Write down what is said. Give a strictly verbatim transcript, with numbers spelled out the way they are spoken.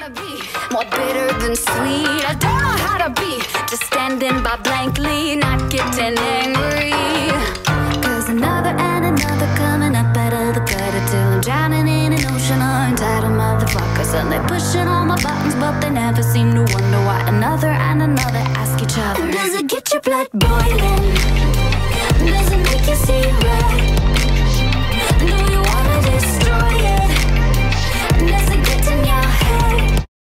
be more bitter than sweet. I don't know how to be just standing by blankly, not getting angry. Cause another and another coming up out of the gutter till I'm drowning in an ocean of entitled motherfuckers. And they pushing all my buttons, but they never seem to wonder why another and another ask each other, does it get your blood boiling? Does it make you see